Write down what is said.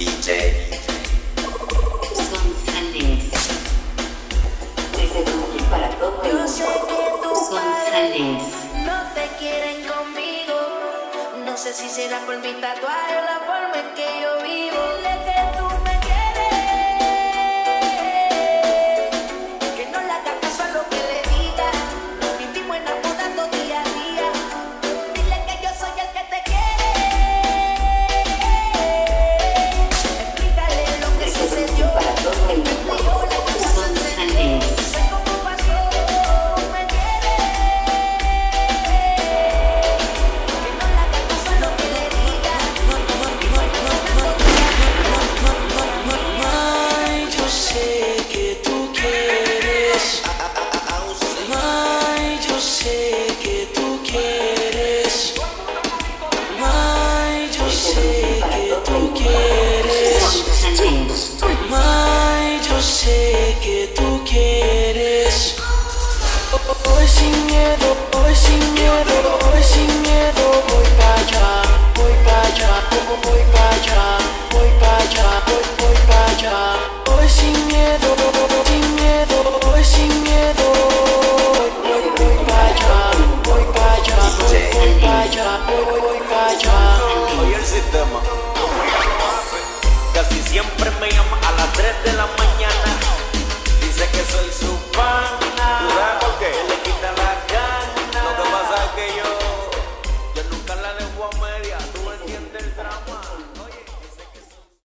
DJ González. Desde Brooklyn para todo el Yo sé mundo. que tus González. padres no te quieren conmigo. No sé si será por mi tatuaje o la forma